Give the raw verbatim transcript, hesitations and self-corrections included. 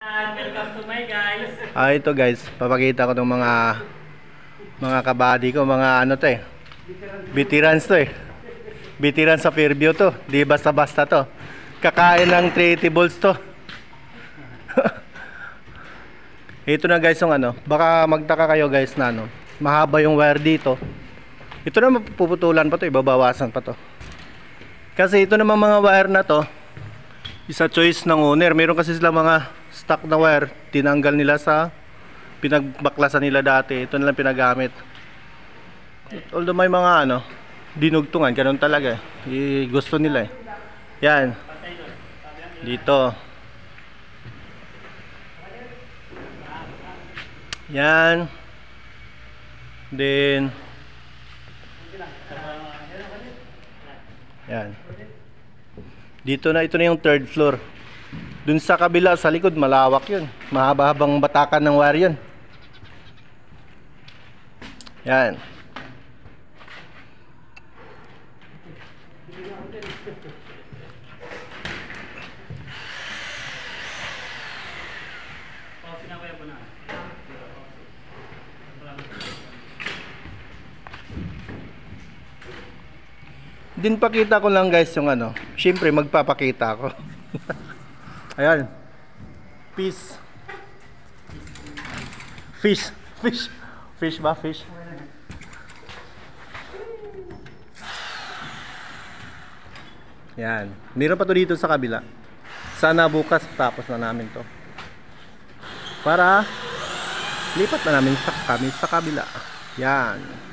Welcome to my guys. Ah, ito guys, papakita ko ng mga mga kabady ko, mga ano to eh. Veterans to eh. Veterans sa Fairview to. Di basta-basta to. Kakain ng three tables to. Ito na guys yung ano, baka magtaka kayo guys na ano, mahaba yung wire dito. Ito na mapuputulan pa to, ibabawasan pa to. Kasi ito naman mga wire na to, isa choice ng owner. Meron kasi sila mga stock na wire, tinanggal nila sa pinagbaklasan nila dati. Ito na lang pinagamit. Although may mga ano, dinugtungan, ganun talaga eh. Gusto nila eh. Yan. Dito. Yan. Then yan. Dito na, ito na yung third floor. Dun sa kabila, sa likod, malawak yun. Mahaba-habang batakan ng wire yun. Yan. Din pakita ko lang guys yung ano. Siyempre magpapakita ako. Ayan. Fish. Fish. Fish. Fish ba? Fish. Yan. Meron pa to dito sa kabila. Sana bukas tapos na namin to. Para lipat na namin sa kami sa kabila. Yan.